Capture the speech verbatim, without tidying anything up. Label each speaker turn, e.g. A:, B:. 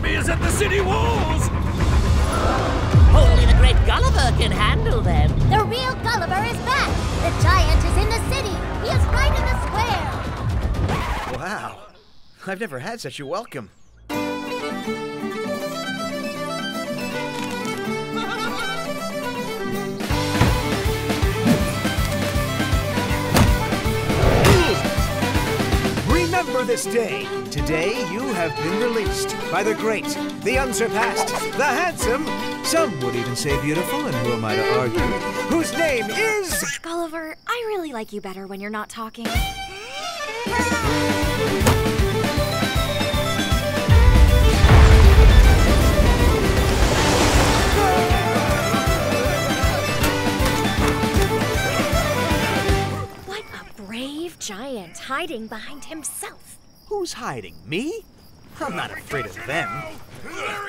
A: enemy is at the city walls!
B: Only the great Gulliver can handle them.
C: The real Gulliver is back! The giant is in the city! He is right in the square!
D: Wow. I've never had such a welcome.
E: Remember this day. Today you have been released by the great, the unsurpassed, the handsome, some would even say beautiful, and who am I to argue, whose name is...
F: Gulliver, I really like you better when you're not talking. What a brave giant hiding behind himself.
D: Who's hiding? Me? I'm not afraid of them.